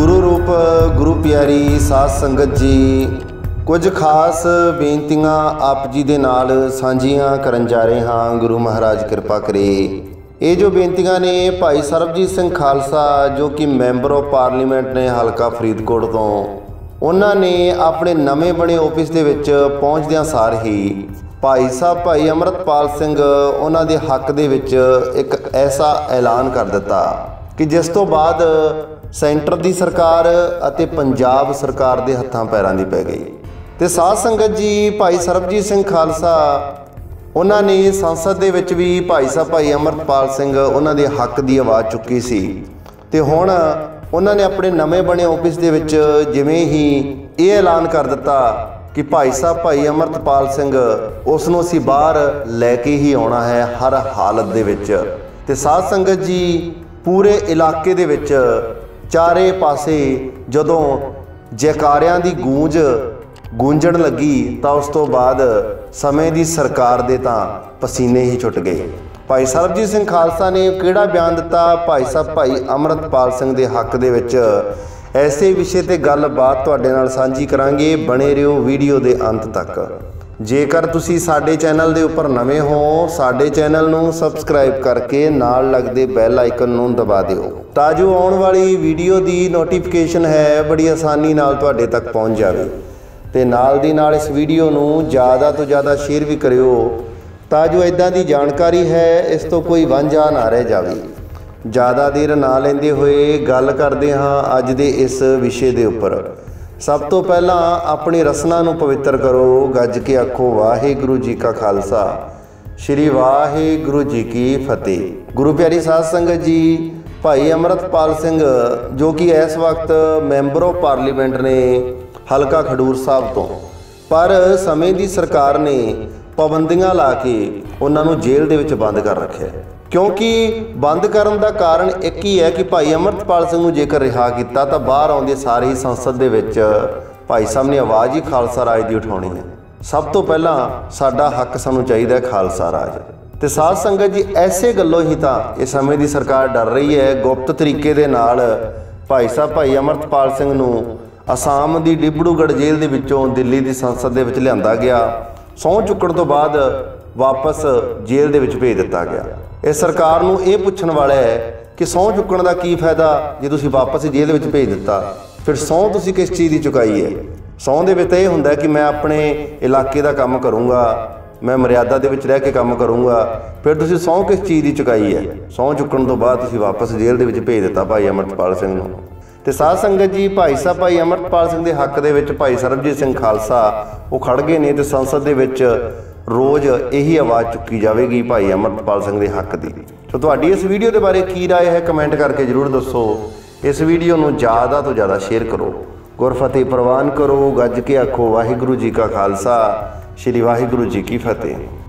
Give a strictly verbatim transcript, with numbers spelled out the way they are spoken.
गुरु रूप गुरु प्यारी साध संगत जी, कुछ खास बेनतियां आप जी दे नाल सांझियां करन जा रहे हाँ। गुरु महाराज कृपा करे। ये जो बेनतियां ने भाई सरबजीत सिंह खालसा जो कि मैंबर ऑफ पार्लीमेंट ने हलका फरीदकोट तो, उन्होंने अपने नवे बने ऑफिस दे विच पहुंचदियां सार ही भाई साहब भाई अमृतपाल सिंह उन्हां दे हक दे विच एक ऐसा ऐलान कर दिता कि जिस तो बाद सेंटर की सरकार अते पंजाब सरकार के हत्थां पैरां दी पै गई। तो साध संगत जी भाई सरबजीत सिंह खालसा उन्होंने संसद दे विच भी भाई साहब भाई अमृतपाल सिंह उन्हां दे हक की आवाज़ चुकी सी। ते हुण उन्होंने अपने नवे बने ऑफिस दे विच जिवें ही ये ऐलान कर दिता कि भाई साहब भाई अमृतपाल सिंह उसनूं असीं बाहर लैके ही आउणा है हर हालत दे विच। ते साध संगत जी पूरे इलाके दे विच चारे पासे जदों जयकारियां दी गूंज गूंजण लगी तो उस तो बाद समय की सरकार दे तां पसीने ही छुट गए। भाई सरबजीत सिंह खालसा ने किहड़ा बयान दिता भाई साहब भाई अमृतपाल सिंह दे हक दे विच, ऐसे विषय ते गलबात तुहाडे नाल सांझी करांगे। बने रहियो वीडियो दे अंत तक। जेकर तुसी साडे चैनल दे उपर नवे हो, साडे चैनल नूं सबसक्राइब करके नाल लगदे बैल आइकन नूं दबा दिओ तां जो आउण वाली वीडियो दी नोटिफिकेशन है बड़ी आसानी नाल तुहाडे तक पहुंच जावे। ते नाल दी नाल इस वीडियो नूं ज़्यादा तो ज़्यादा शेयर भी करियो तां जो इदां दी जानकारी है इस तो कोई वांझा ना रह जावे। ज़्यादा देर ना लेंदे होए गल करदे हां अज दे इस विषय दे उपर। सब तो पहला अपनी रसना नूं पवित्र करो, गज के आखो वाहिगुरू जी का खालसा श्री वाहिगुरू जी की फतेह। गुरु प्यारी साध संगत जी भाई अमृतपाल सिंह जो कि इस वक्त मैंबर ऑफ पार्लीमेंट ने हलका खडूर साहब तो, पर समय की सरकार ने पाबंदियां ला के उन्होंने जेल दे विच बंद कर रखे। क्योंकि बंद करन दा कारण एक ही है कि भाई अमृतपाल सिंह नूं जेकर रिहा किया तो बाहर आउंदे सारे ही संसद दे विच भाई साहब ने आवाज़ ही खालसा राज की उठाउणी है। सब तो पहला साडा हक सानूं चाहीदा खालसा राज। ते साध संगत जी ऐसे गल्लों ही तो इस समय की सरकार डर रही है। गुप्त तरीके दे नाल भाई साहब भाई अमृतपाल सिंह नूं आसाम की डिब्रूगढ़ जेल दे विचों दिल्ली की संसद दे विच लिआंदा गया। सौं चुक्कण तो बाद वापस जेल दे विच भेज दिता गया। इस सरकार नूं ये पुछण वाला है कि सौं चुक्कण का की फायदा जे तुसीं वापस जेल दे विच भेज दिता, फिर सौं तुसीं किस चीज़ की चुकाई है। सौं दे विच यह हुंदा कि मैं अपने इलाके का काम करूँगा, मैं मर्यादा दे विच रह के काम करूँगा, फिर तुसीं सौं किस चीज़ की चुकाई है। सौं चुक्कण तो बाद तुसीं वापस जेल दे विच भेज दिता भाई अमृतपाल सिंह नूं। ते साध संगत जी भाई साहब भाई अमृतपाल सिंह के हक दे विच भाई सरबजीत सिंह खालसा वो खड़ गए ने। ते संसद दे विच रोज़ यही आवाज़ चुकी जाएगी भाई अमृतपाल सिंह के हक की। तो तुहाडी इस वीडियो के बारे की राय है कमेंट करके जरूर दसो। इस वीडियो नूं ज़्यादा तो ज़्यादा शेयर करो, गुरफतेह प्रवान करो, गज के आखो वाहिगुरू जी का खालसा श्री वाहिगुरू जी की फतेह।